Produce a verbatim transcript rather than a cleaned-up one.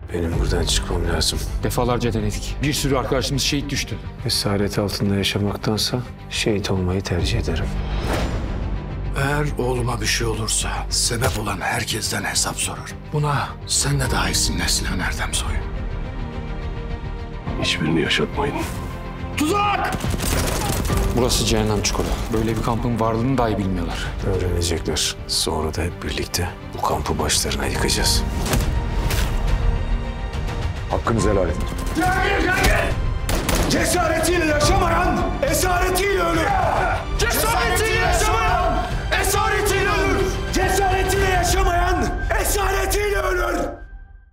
Benim buradan çıkmam lazım. Defalarca denedik. Bir sürü arkadaşımız şehit düştü. Esaret altında yaşamaktansa şehit olmayı tercih ederim. Eğer oğluma bir şey olursa sebep olan herkesten hesap sorar. Buna sen de dahilsin Neslihan Erdemsoy. Hiçbirini yaşatmayın. Tuzak! Burası cehennem çukuru. Böyle bir kampın varlığını dahi bilmiyorlar. Öğrenecekler. Sonra da hep birlikte bu kampı başlarına yıkacağız. Hakkınızı helal edin. Gel gel gel!